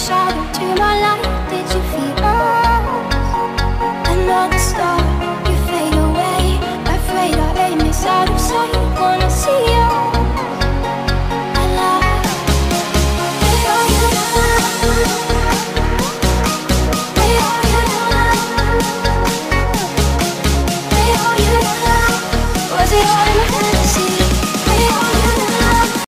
shadow to my light. Did you feel us? Another star, you fade away. Afraid our aim is out of sight. Wanna see